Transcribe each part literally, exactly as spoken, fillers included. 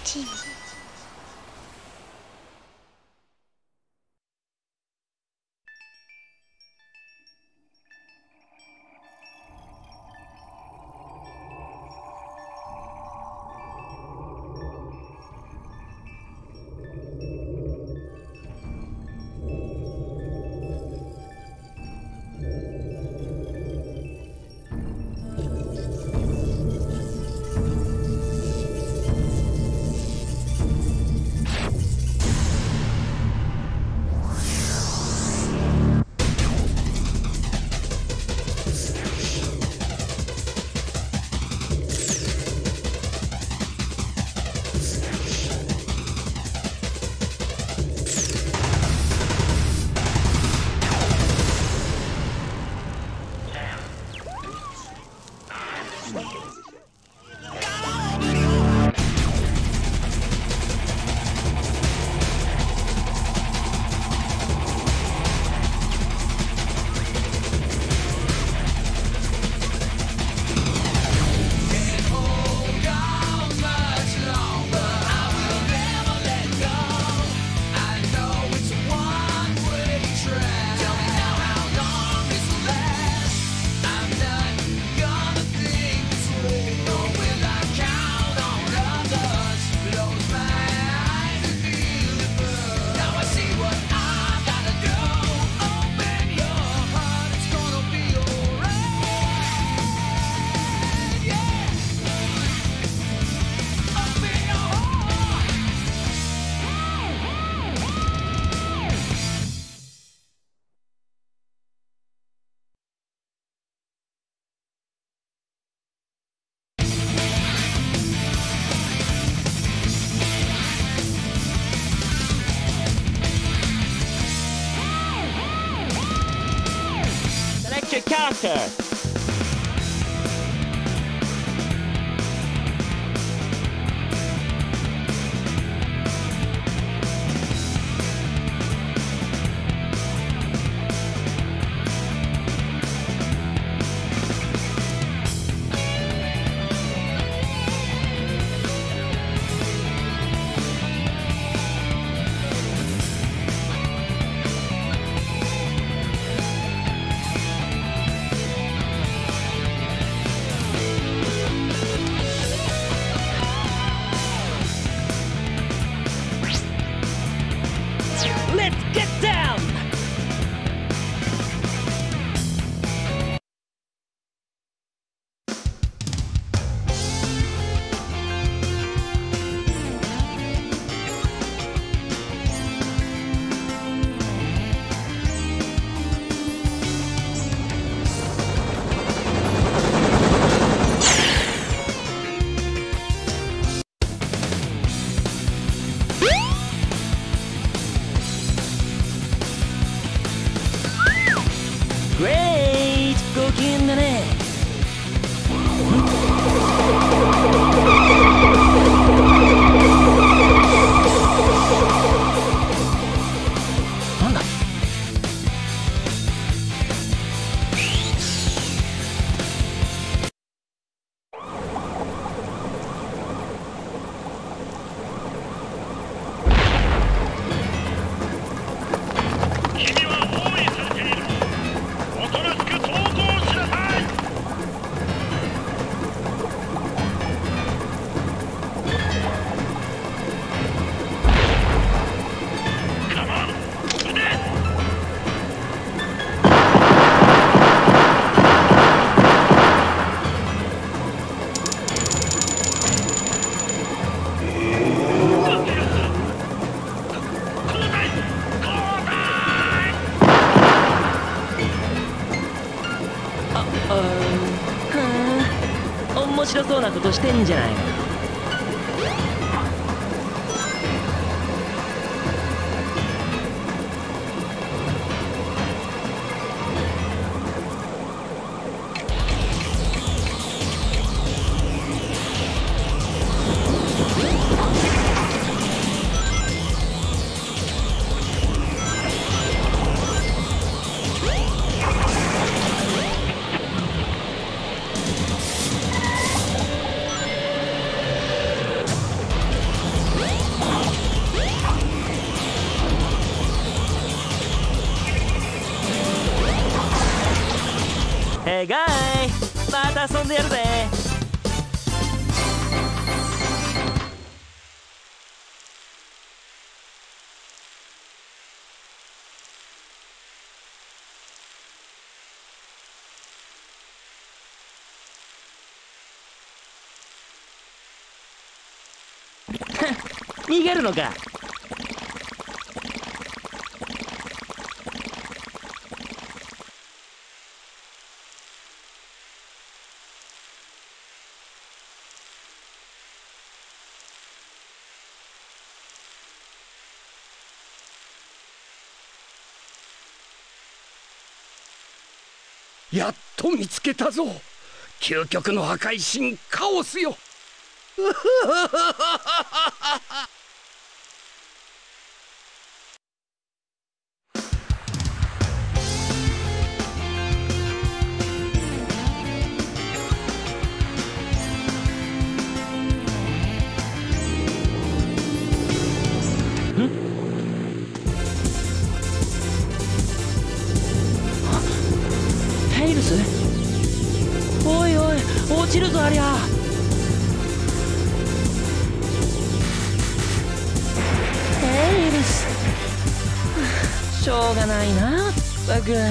チーム。 Character. Let's get down! Great! ご機嫌だね。なんだ？ 君は包囲されている。おとなしく投降しなさい。カモン、撃て。 面白そうなことしてんじゃないの。 逃げるのか。 やっと見つけたぞ。究極の破壊神カオスよ。 テイルス、おいおい、落ちるぞありゃ。テイルス、しょうがないな、まったく。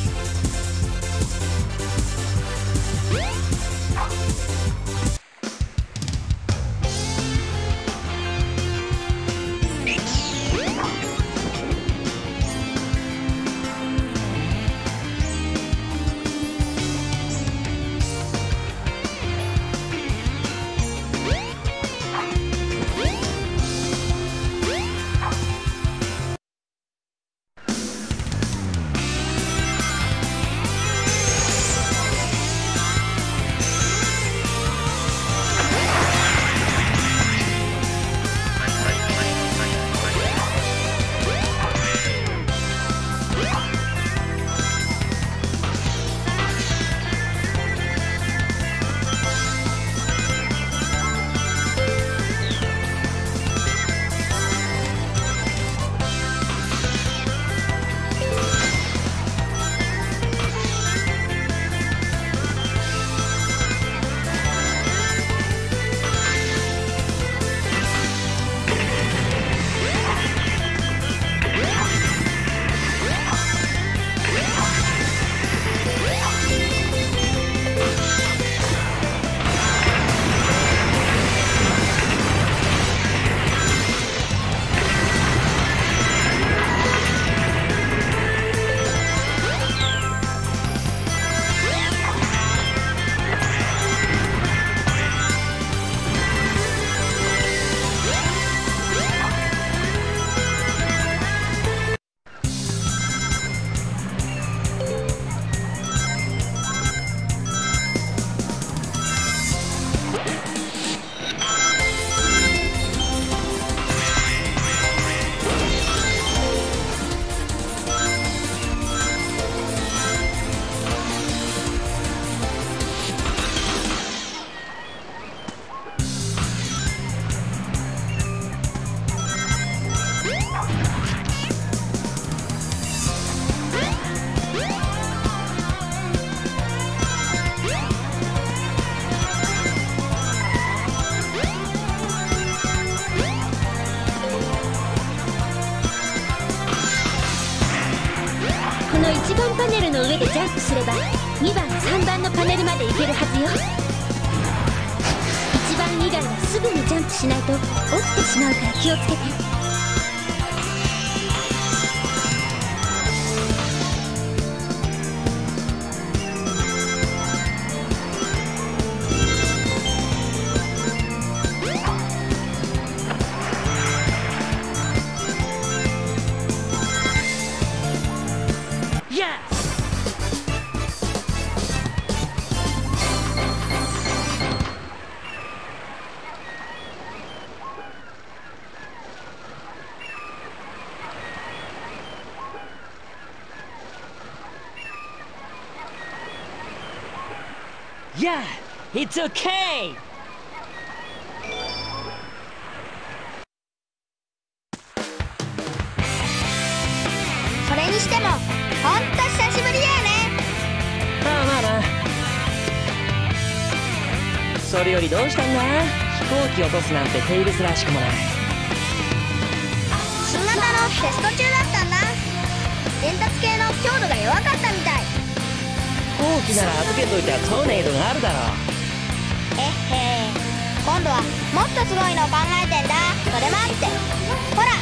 いちばんパネルの上でジャンプすればにばんさんばんのパネルまで行けるはずよ。いちばん以外はすぐにジャンプしないと落ちてしまうから気をつけて。 Yeah, it's okay. それにしてもほんと久しぶりだよね。 まあまあな。それよりどうしたんだ？飛行機落とすなんてテイルスらしくもない。 新型のテスト中だったんだ。伝達系の強度が弱かったみたい。 飛行機なら預けといたらトーネイドがあるだろう。 えっへー、今今度はもっとすごいのを考えてんだ。それ待って、ほら。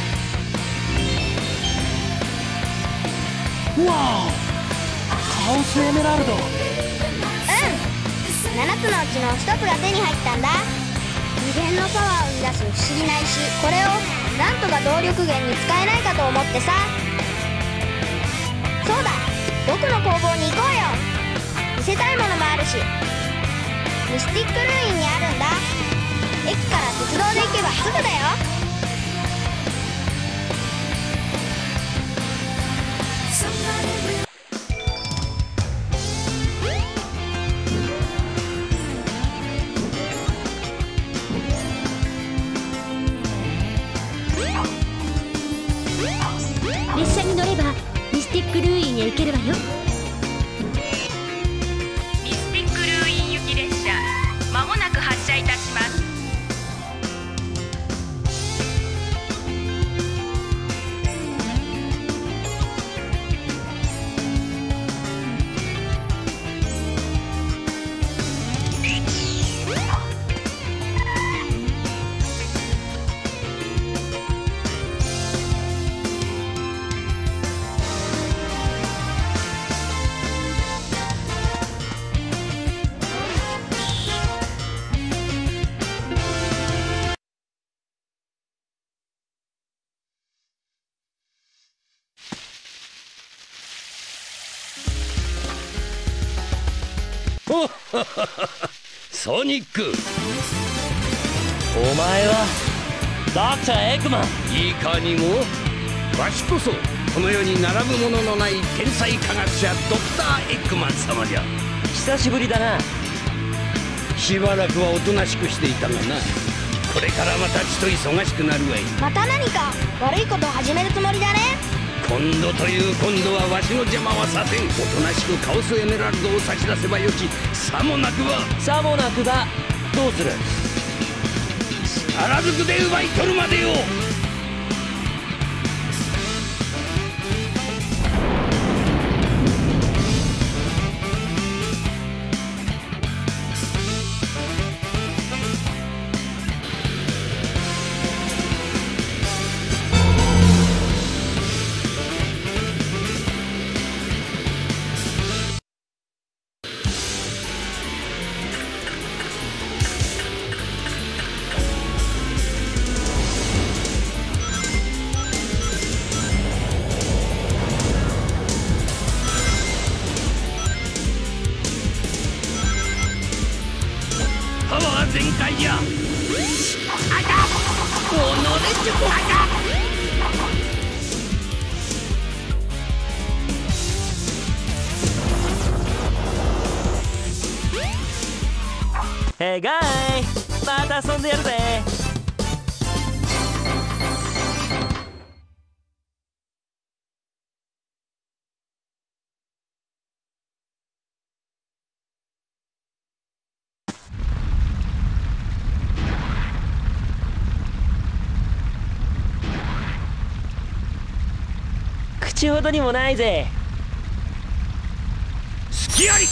わお、カオスエメラルド。 うん、ななつのうちのひとつが手に入ったんだ。無限のパワーを生み出す不思議な石、これをなんとか動力源に使えないかと思ってさ。そうだ、僕の工房に行こうよ。見せたいものもあるし。ミスティックルーインにあるんだ。駅から鉄道で行けばすぐだよ。 列車に乗ればミスティックルーインへ行けるわよ。 ミスティックルーイン行き列車、まもなく発車いたします。 ソニック、 お前はドクターエッグマン。 いかにもわしこそこの世に並ぶもののない天才科学者ドクターエッグマン様じゃ。 久しぶりだな。 しばらくはおとなしくしていたがな、これからまたちと忙しくなるわい。 また何か悪いことを始めるつもりだね。 今度という今度はわしの邪魔はさせん。おとなしくカオスエメラルドを差し出せばよき。さもなくばさもなくばどうする。 力ずくで奪い取るまでよ。パワー全開じゃ。あたおのれちゅこあた。へいがい、また遊んでやるぜ。口ほどにもないぜ。 隙あり。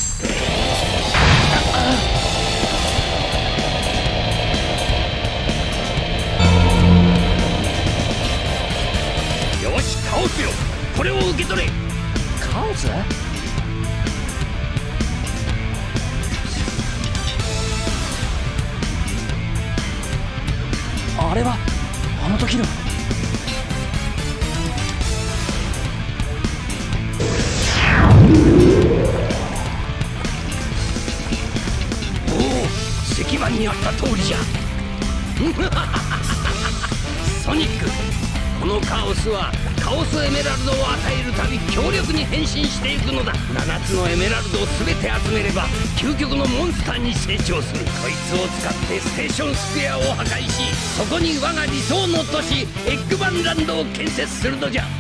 よし、カオスよ、これを受け取れ。 カオス？あれはあの時の。 おお、石板にあった通りじゃ。ソニック、このカオスはカオスエメラルドを与えるたび強力に変身していくのだ。ななつのエメラルドを全て集めれば究極のモンスターに成長する。こいつを使ってステーションスクエアを破壊し、そこに我が理想の都市エッグバンランドを建設するのじゃ。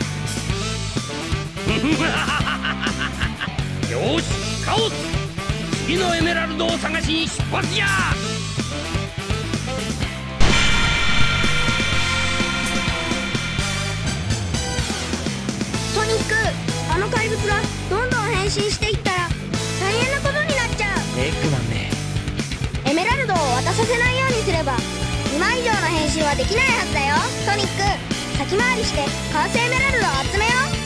よし、カオス、次のエメラルドを探しに出発じゃ。 ソニック、あの怪物がどんどん変身していったら大変なことになっちゃう。 エッグマンね。 エメラルドを渡させないようにすればまん以上の変身はできないはずだよ。ソニック、先回りしてカオスエメラルドを集めよう。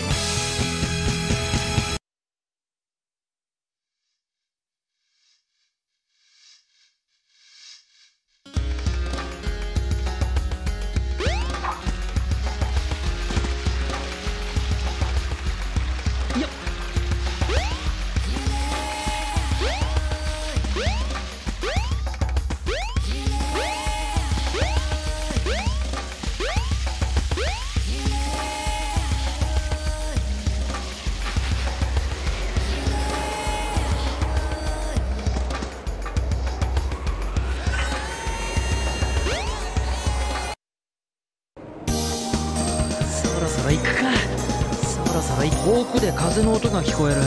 行くか。そろそろ行く。遠くで風の音が聞こえる。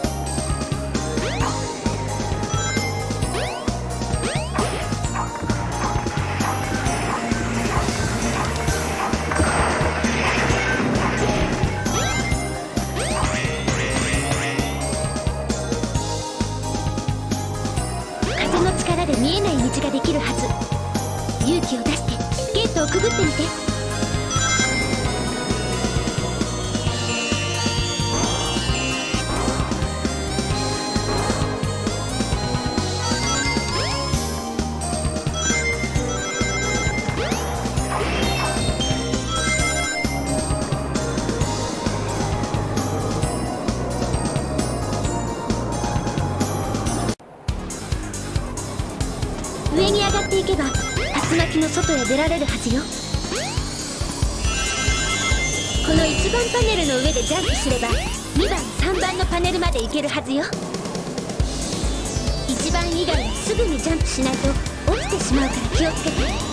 風の力で見えない道ができるはず。勇気を出してゲートをくぐってみて。上に上がっていけば竜巻の外へ出られるはずよ。このいちばんパネルの上でジャンプすればにばんさんばんのパネルまで行けるはずよ。いちばん以外はすぐにジャンプしないと落ちてしまうから気をつけて。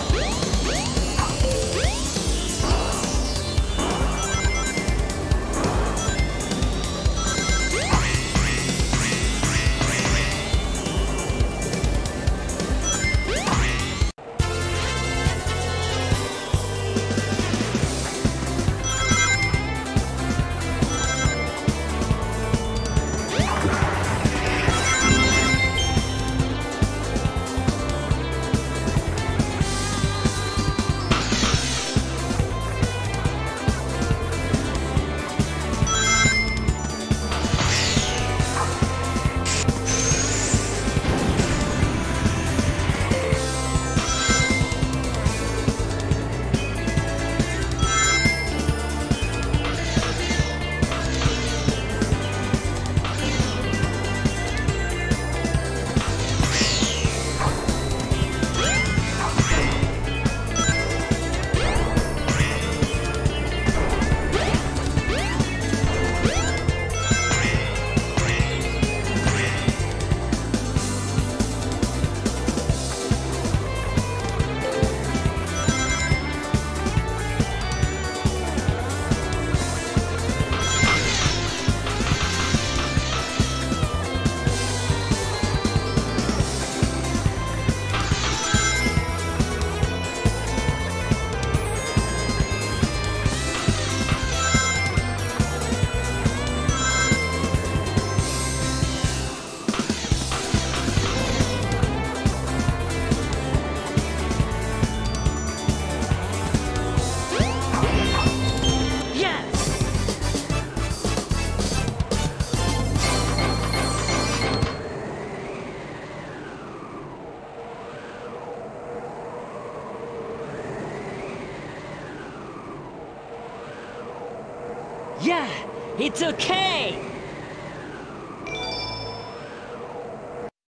Yeah, it's okay.